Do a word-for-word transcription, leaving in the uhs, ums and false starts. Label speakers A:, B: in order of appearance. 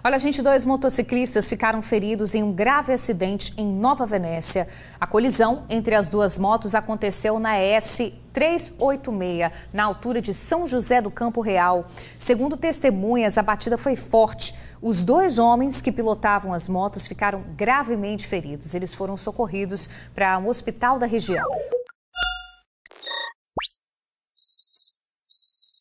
A: Olha, gente, dois motociclistas ficaram feridos em um grave acidente em Nova Venécia. A colisão entre as duas motos aconteceu na S trezentos e oitenta e seis, na altura de São José do Campo Real. Segundo testemunhas, a batida foi forte. Os dois homens que pilotavam as motos ficaram gravemente feridos. Eles foram socorridos para um hospital da região.